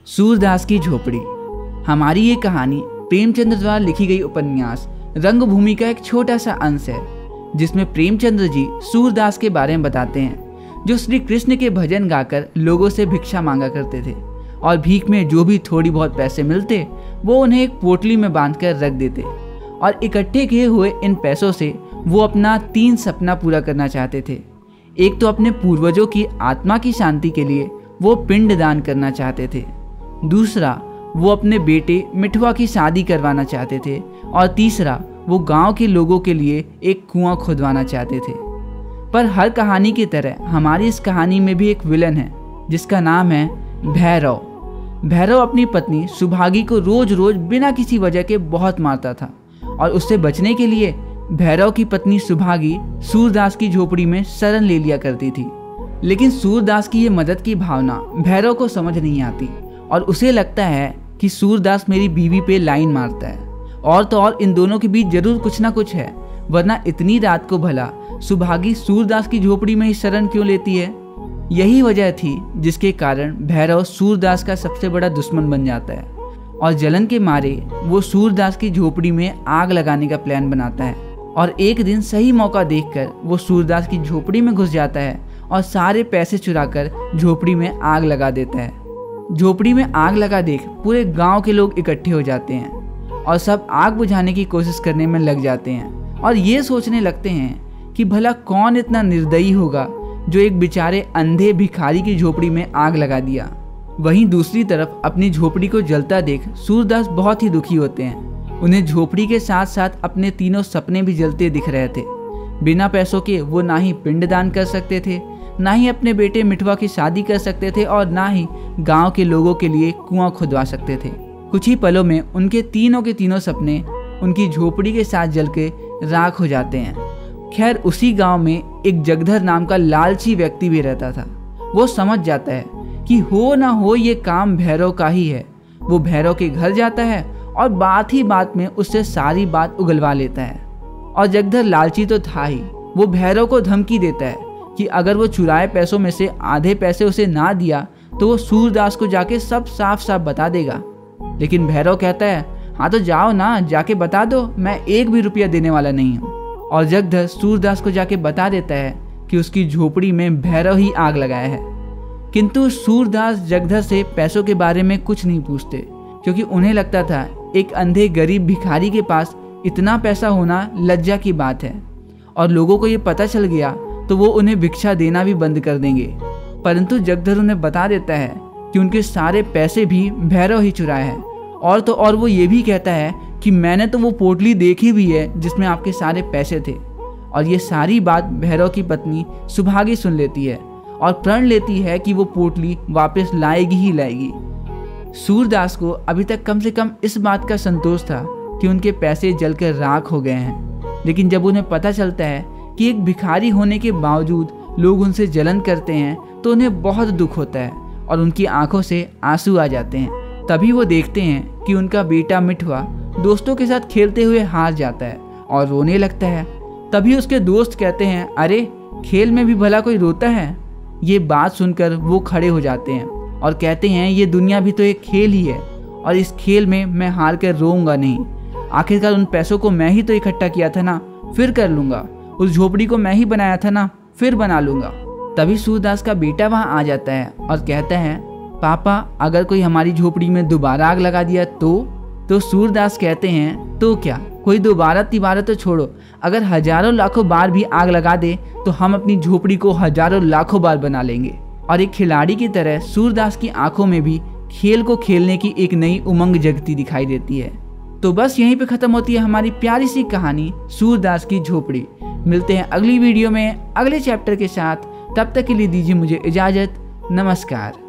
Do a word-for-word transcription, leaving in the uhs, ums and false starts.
सूरदास की झोपड़ी। हमारी ये कहानी प्रेमचंद्र द्वारा लिखी गई उपन्यास रंगभूमि का एक छोटा सा अंश है, जिसमें प्रेमचंद्र जी सूरदास के बारे में बताते हैं, जो श्री कृष्ण के भजन गाकर लोगों से भिक्षा मांगा करते थे और भीख में जो भी थोड़ी बहुत पैसे मिलते वो उन्हें एक पोटली में बांधकर रख देते और इकट्ठे किए हुए इन पैसों से वो अपना तीन सपना पूरा करना चाहते थे। एक तो अपने पूर्वजों की आत्मा की शांति के लिए वो पिंड दान करना चाहते थे, दूसरा वो अपने बेटे मिठवा की शादी करवाना चाहते थे और तीसरा वो गांव के लोगों के लिए एक कुआं खुदवाना चाहते थे। पर हर कहानी की तरह हमारी इस कहानी में भी एक विलन है, जिसका नाम है भैरव। भैरव अपनी पत्नी सुभागी को रोज रोज बिना किसी वजह के बहुत मारता था और उससे बचने के लिए भैरव की पत्नी सुभागी सूरदास की झोपड़ी में शरण ले लिया करती थी। लेकिन सूरदास की ये मदद की भावना भैरव को समझ नहीं आती और उसे लगता है कि सूरदास मेरी बीवी पे लाइन मारता है, और तो और इन दोनों के बीच जरूर कुछ ना कुछ है, वरना इतनी रात को भला सुभागी सूरदास की झोपड़ी में ही शरण क्यों लेती है। यही वजह थी जिसके कारण भैरव सूरदास का सबसे बड़ा दुश्मन बन जाता है और जलन के मारे वो सूरदास की झोपड़ी में आग लगाने का प्लान बनाता है। और एक दिन सही मौका देखकर वो सूरदास की झोपड़ी में घुस जाता है और सारे पैसे चुराकर झोपड़ी में आग लगा देता है। झोपड़ी में आग लगा देख पूरे गांव के लोग इकट्ठे हो जाते हैं और सब आग बुझाने की कोशिश करने में लग जाते हैं और ये सोचने लगते हैं कि भला कौन इतना निर्दयी होगा जो एक बेचारे अंधे भिखारी की झोपड़ी में आग लगा दिया। वहीं दूसरी तरफ अपनी झोपड़ी को जलता देख सूरदास बहुत ही दुखी होते हैं। उन्हें झोपड़ी के साथ साथ अपने तीनों सपने भी जलते दिख रहे थे। बिना पैसों के वो ना ही पिंडदान कर सकते थे, ना ही अपने बेटे मिठवा की शादी कर सकते थे और ना ही गांव के लोगों के लिए कुआं खुदवा सकते थे। कुछ ही पलों में उनके तीनों के तीनों सपने उनकी झोपड़ी के साथ जल के राख हो जाते हैं। खैर, उसी गांव में एक जगधर नाम का लालची व्यक्ति भी रहता था। वो समझ जाता है कि हो ना हो ये काम भैरव का ही है। वो भैरव के घर जाता है और बात ही बात में उससे सारी बात उगलवा लेता है। और जगधर लालची तो था ही, वो भैरव को धमकी देता है कि अगर वो चुराए पैसों में से आधे पैसे उसे ना दिया तो वो सूरदास को जाके सब साफ साफ बता देगा। लेकिन भैरव कहता है, हाँ तो जाओ ना, जाके बता दो, मैं एक भी रुपया देने वाला नहीं हूँ। और जगधर सूरदास को जाके बता देता है कि उसकी झोपड़ी में भैरव ही आग लगाया है। किंतु सूरदास जगधर से पैसों के बारे में कुछ नहीं पूछते, क्योंकि उन्हें लगता था एक अंधे गरीब भिखारी के पास इतना पैसा होना लज्जा की बात है और लोगों को ये पता चल गया तो वो उन्हें भिक्षा देना भी बंद कर देंगे। परंतु जगधर उन्हें बता देता है कि उनके सारे पैसे भी भैरव ही चुराए हैं, और तो और वो ये भी कहता है कि मैंने तो वो पोटली देखी भी है जिसमें आपके सारे पैसे थे। और ये सारी बात भैरव की पत्नी सुभागी सुन लेती है और प्रण लेती है कि वो पोटली वापस लाएगी ही लाएगी। सूरदास को अभी तक कम से कम इस बात का संतोष था कि उनके पैसे जलकर राख हो गए हैं, लेकिन जब उन्हें पता चलता है कि एक भिखारी होने के बावजूद लोग उनसे जलन करते हैं तो उन्हें बहुत दुख होता है और उनकी आंखों से आंसू आ जाते हैं। तभी वो देखते हैं कि उनका बेटा मिठवा दोस्तों के साथ खेलते हुए हार जाता है और रोने लगता है। तभी उसके दोस्त कहते हैं, अरे खेल में भी भला कोई रोता है। ये बात सुनकर वो खड़े हो जाते हैं और कहते हैं, ये दुनिया भी तो एक खेल ही है और इस खेल में मैं हार कर रोऊंगा नहीं। आखिरकार उन पैसों को मैं ही तो इकट्ठा किया था ना, फिर कर लूंगा। उस झोपड़ी को मैं ही बनाया था ना, फिर बना लूंगा। तभी सूरदास का बेटा वहां आ जाता है और कहता है, पापा अगर कोई हमारी झोपड़ी में दोबारा आग लगा दिया तो तो सूरदास कहते हैं, तो क्या, कोई दोबारा तिबारा तो छोड़ो, अगर हजारों लाखों बार भी आग लगा दे तो हम अपनी झोपड़ी को हजारों लाखों बार बना लेंगे। और एक खिलाड़ी की तरह सूरदास की आंखों में भी खेल को खेलने की एक नई उमंग जगती दिखाई देती है। तो बस यहीं पे खत्म होती है हमारी प्यारी सी कहानी सूरदास की झोपड़ी। मिलते हैं अगली वीडियो में अगले चैप्टर के साथ। तब तक के लिए दीजिए मुझे इजाजत। नमस्कार।